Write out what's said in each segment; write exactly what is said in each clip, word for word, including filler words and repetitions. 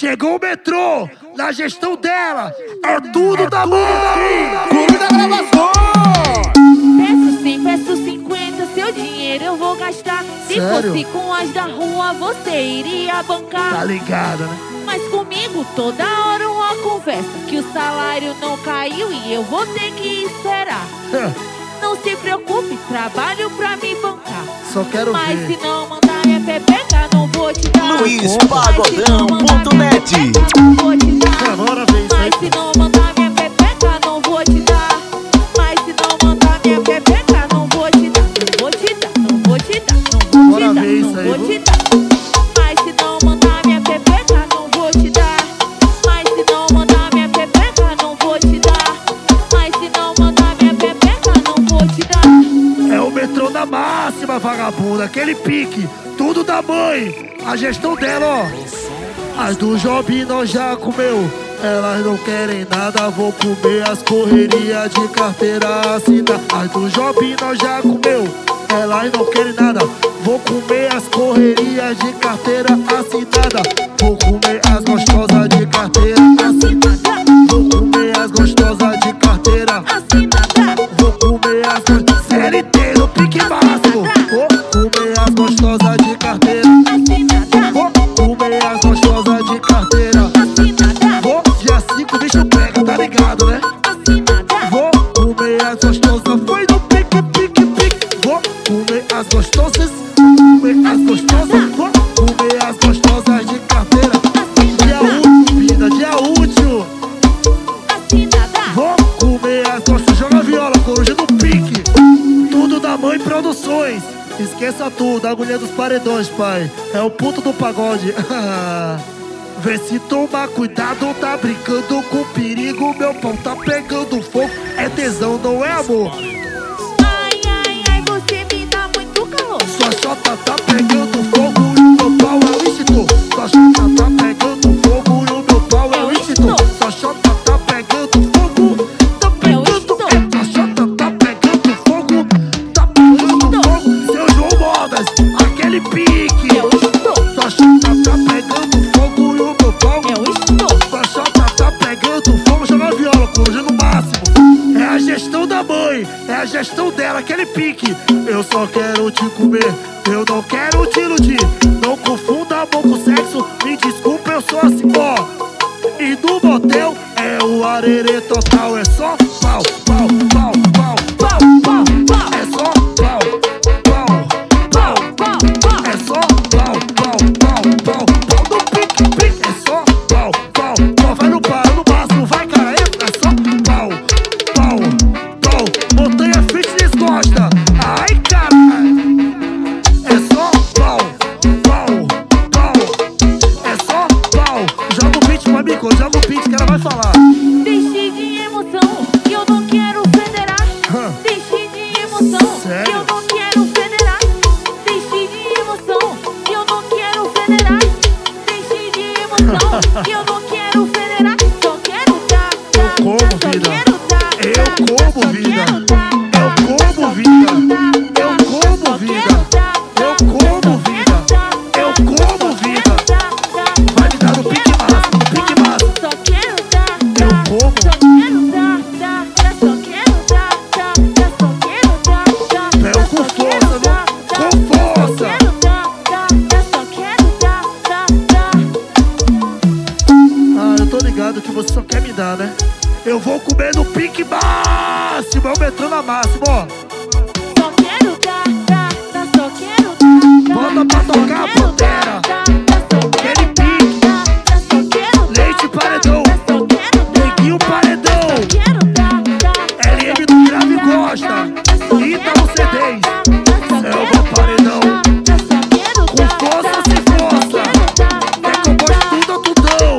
Chegou o metrô, na gestão dela, é tudo da mãe. Clube da gravação. Peço cem, peço cinquenta, seu dinheiro eu vou gastar. Se Sério? fosse com as da rua, você iria bancar. Tá ligado, né? Mas comigo toda hora uma conversa, que o salário não caiu e eu vou ter que esperar. Não se preocupe, trabalho pra me bancar. Só quero Mas ver. se não mandar minha pepeca, não vou te dar. Luiz Pagodão ponto net. Não vou te dar. Bora ver isso aí. Mas se não mandar minha pepeca, não vou te dar. Mas se não mandar minha pepeca, não vou te dar. Não vou te dar, não vou te dar, não vou Bora te dar, ver isso não aí, vou vou- te dar. Mas se não mandar minha pepeca, não vou te dar. Mas se não mandar minha pepeca, não vou te dar. Mas se não mandar minha pepeca, não vou te dar. É o metrô da máxima, vagabunda, aquele pique, tudo da mãe, a gestão dela, ó. As do Jobim nós já comeu, elas não querem nada, vou comer as correrias de carteira assinada. As do Jobim nós já comeu, elas não querem nada, vou comer as correrias de carteira assinada. Vou comer as gostosas de carteira assinada. Vou comer as gostosas de carteira Assinada. Vou comer as gostosas C L T no pique máximo. Vou comer as gostosas de carteira. Assinada. Vou comer as gostosas de carteira. Assinada. Vou, dia cinco, bicho pega, tá ligado, né? Assinada. Vou comer as gostosas, foi no pique, pique, pique. Vou comer as gostosas, comer as gostosas. Vou comer as gostosas de carteira. Dia útil, vida, dia útil. Assinada. Vou comer as gostosas, joga viola, coruja no pique. Tudo da Mãe Produções. Esqueça tudo, a agulha dos paredões, pai. É o puto do pagode. Vê se toma cuidado, tá brincando com perigo. Meu pau tá pegando fogo. É tesão, não é amor. Ai, ai, ai, você me dá muito calor. Sua chota tá pegando fogo e o meu pau é o extintor. Sua chota tá pegando fogo e o meu pau é o extintor. Sua chota tá pegando fogo, tá pegando. Sua chota tá pegando fogo, tá pegando fogo. Seu João Modas, aquele pique. Eu estou, Sua chota tá pegando fogo e o meu pau. eu estou. Sua chota tá pegando fogo, joga a viola, coruja no máximo. É a gestão da mãe, é a gestão dela, aquele pique. Eu só quero te comer, eu não quero te iludir. Não confunda amor com sexo, me desculpa, eu sou assim, ó. E no motel é o arerê total, é só pau, pau, pau, pau, pau, pau, pau. É só pau, pau, pau, Pau, pau. é só pau, pau, pau, pau, pau no pique, pique. É só pau, pau, pau. Vai no pau, no máximo, vai, cara. É só pau, pau, pau. Montanha Fitness gosta. Ai, cara. É só pau, pau, pau. É só pau. Joga o beat pra mim, joga o beat que ela vai falar. Deixe de emoção, que eu não quero federar. Hã. Deixe de emoção, Sério? que eu não quero federar. Deixe de emoção, que eu não quero federar. Deixe de emoção, que eu não quero federar. Só quero dar, dar, Eu como, só vida. quero dar, Eu dar, como, só vida. quero dar, Eu dar, como, só vida. quero dar, Eu dar, como, só vida. quero dar, Eu dar, como, só vida. quero dar, Eu dar, como, só vida. quero dar, dar, Vai me dar no só pique quero máximo, no dar, pique dar, máximo. só quero dar, Eu dar, como. só quero dar, dar, dar, só quero dar, dar, dar, só quero dar, dar, Pega dar, com só força, quero viu? dar, Com dar, força. só quero dar, dar, dar, só quero dar, dar, dar. Ah, eu tô ligado que você só quer me dar, né? Eu vou comer no pique máximo, é o metrô na máxima, ó. Só quero dar, dar, dar, só quero dar, dar. Bota pra Só tocar, quero Pantera. dar, dar, só Aquele quero pique. dar, dar, só quero dar, Leite paredão. dar, só quero dar, Neguinho paredão. só quero dar, dar. L M do grave gosta. Ita no C dez. Selva paredão. Com força sem força. É que eu gosto tudo ou tudão.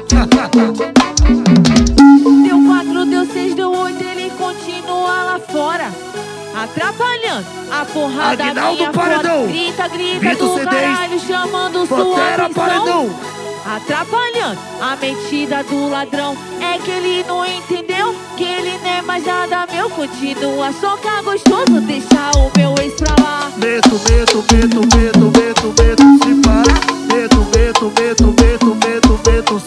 Deu quatro, deu seis, deu oito, ele continua lá fora, atrapalhando a porrada Aguinaldo minha paredão. fora. Grita, grita Vitor do C dez. caralho, chamando sua Pantera atenção. paredão. Atrapalhando a metida do ladrão. É que ele não entendeu que ele não é mais nada meu. Continua socar gostoso, deixa o meu ex pra lá. Meto, meto, meto, meto, meto, meto, se parar. Meto, meto, meto, meto, meto, meto,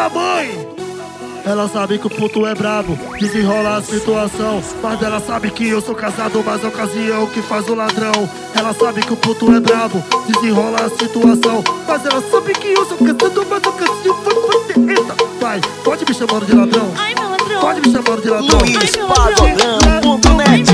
da mãe. Ela sabe que o puto é brabo, desenrola a situação. Mas ela sabe que eu sou casado, mas a ocasião que faz o ladrão. Ela sabe que o puto é brabo, desenrola a situação. Mas ela sabe que eu sou casado, mas a ocasião faz o ladrão. Eita, vai, pode me chamando de ladrão. Ai, meu ladrão. Pode me chamando de ladrão. Luiz Pagodão ponto net.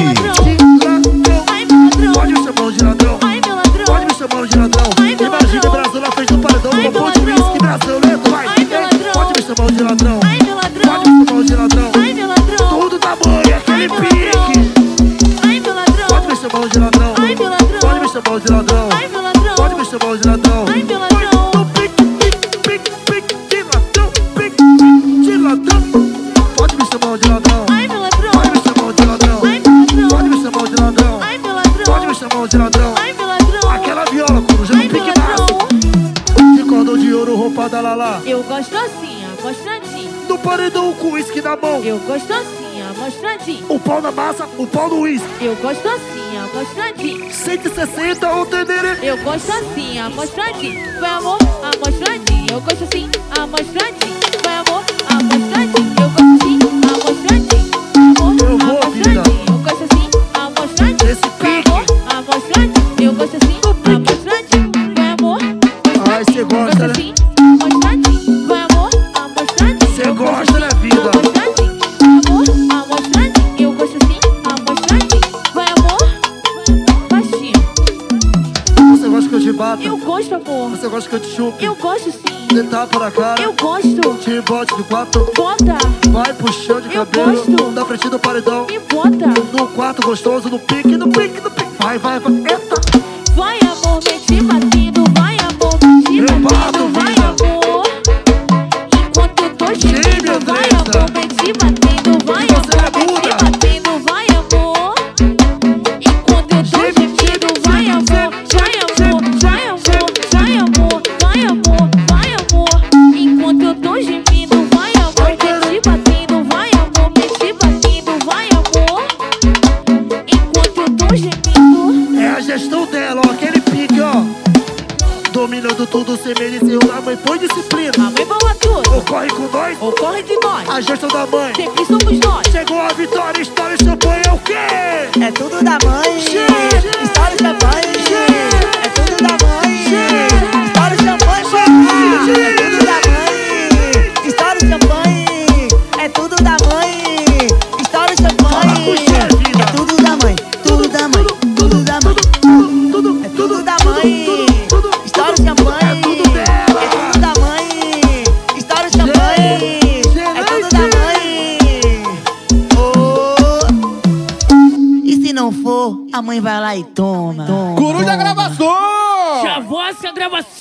Ai, meu ladrão. Pode me chamando de ladrão. Ai, meu ladrão. Pode me chamando de ladrão. Ai, meu Imagina ladrão. o Brasil na frente do paredão, Ai, com meu um monte de ladrão. uísque brasileiro, vai. Ai, meu ladrão. Pode me chamando de ladrão. Ai, meu ladrão. Pode me chamando de ladrão. Ai, meu ladrão. Tudo da mãe, aquele Ai, meu pique. Ai, meu ladrão. Pode me chamando de ladrão. Ai, meu ladrão. Pode me chamando de ladrão. Ai, meu ladrão. Pode me chamando de ladrão. Ai, meu ladrão. No pique, pique, pique, pique de ladrão. Pique, pique de ladrão. Pode me chamando de ladrão. Ai, meu ladrão. Pode me chamando de ladrão. Ai, meu ladrão. Pode me chamando de ladrão. Ai, meu ladrão. Pode me chamando de ladrão. Ai, meu ladrão. Aquela viola, coruja, no Ai, meu pique ladrão. massa. De cordão de ouro, roupa da Lala. Eu gosto assim, amostradinho. No paredão com uísque na mão. Eu gosto assim, amostradinho. O pau na massa, o pau no uísque. Eu gosto assim, amostradinho. cento e sessenta ou tenderê. Eu gosto assim, amostradinho. Vai, amor, amostradinho. Eu gosto assim, amostradinho. Vai, amor, amostradinho. Eu gosto assim, amostradinho. Amor, Eu vou, amostradinho. vida. Eu gosto assim, amostradinho. Esse Vai, pique. amor, amostradinho. Eu gosto assim, amostradinho. Vai, amor, Ai, cê eu gosta, gosto né? assim, amostradinho. Vai, amor, amostradinho. Cê Eu gosto gosta, né, assim, vida? amostradinho. Vai, amor, amostradinho. Eu gosto assim, amostradinho. Vai, amor, baixinho. Você gosta que eu te bata? Eu gosto, amor. Você gosta que eu te chupe? Eu gosto sim. Você tapa na cara? Eu gosto. Te bote de quatro. Bota. Vai puxando de Eu cabelo. gosto. Da frente do paredão. Me bota. No quarto gostoso, no pique, no pique, no pique. Vai, vai, vai. Eita. Vai, amor, mete batendo. Vai, amor, mete Eu bato, batendo. Vai, vida. amor. Enquanto eu tô gemendo. Vai, Andressa. amor, mete batendo. Vai, Você amor, é mete muda. batendo. Vai, amor. Enquanto eu tô Geme, gemendo. geme, Vai, geme, amor. Vai, amor. Vai, amor. Vai, amor. Vai, amor. Vai, amor. Enquanto eu tô gemendo. Vai, amor, mete batendo. Vai, amor, mete batendo. Vai, amor. Enquanto eu tô gemendo. É a gestão dela, ó. Aquele pique, ó. Dominando tudo sem merecer. A mãe põe disciplina. A mãe boa tudo. Ocorre com nós. Ocorre de nós. A gestão da mãe. Sempre somos nós. Chegou a vitória, história e champanhe é o quê? É tudo da mãe. Che- História de champanhe. Che- É tudo da mãe. Che- História de champanhe. Che- É tudo da mãe. História de champanhe. É tudo da mãe. História de Fala com o champanhe. chefe, vida. É tudo da mãe. Tudo da mãe. Tudo da mãe. Tudo, tudo, É tudo da mãe. tudo, História de champanhe. É tudo dela. É tudo da mãe. História de champanhe. É tudo da mãe. Oh. E se não for, a mãe vai lá e toma. toma. Coruja Gravações! Chavosca gravação.